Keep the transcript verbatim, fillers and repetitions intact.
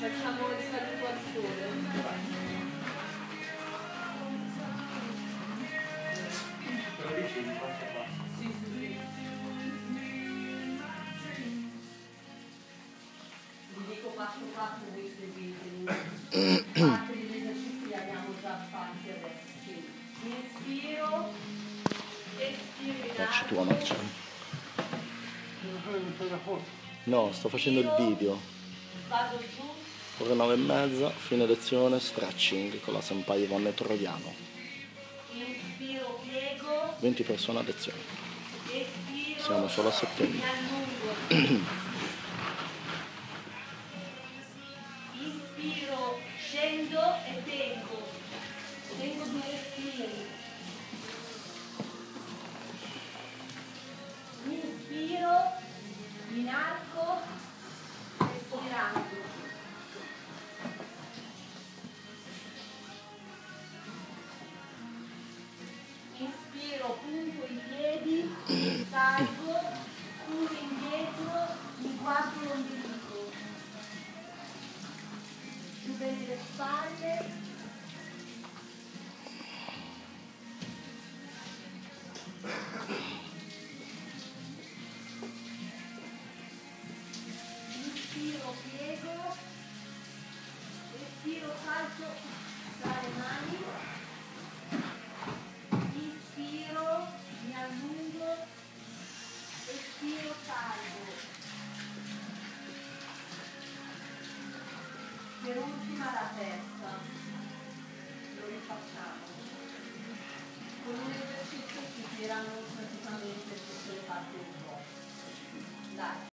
Facciamo il saluto al sole. Te lo dici di quanto fa? Sì, sì, sì. Vi dico passo passo voi seguite. Parte degli esercizi li abbiamo già fatti adesso. Quindi inspiro, espiro in Facci tu, alto. Marcello. Non fai un po' da foto. No, sto facendo il video. Vado giù. Ore nove e mezza, fine lezione, stretching con la senpai Ivonne Troiano. Inspiro, piego. venti persone a lezione. Espiro. Siamo solo a Mi settembre. allungo. Inspiro, scendo e tengo. Tengo due respiri. Inspiro, inarco, espirando. Inspiro, punto i piedi, salgo, punto indietro, mi guardo l'ombelico. Giù bene le spalle. Inspiro, piego, respiro, salto tra le mani, inspiro, mi allungo, espiro, salgo. Per ultima la testa, lo rifacciamo. Con un esercizio si tirano praticamente tutte le parti del corpo. Dai.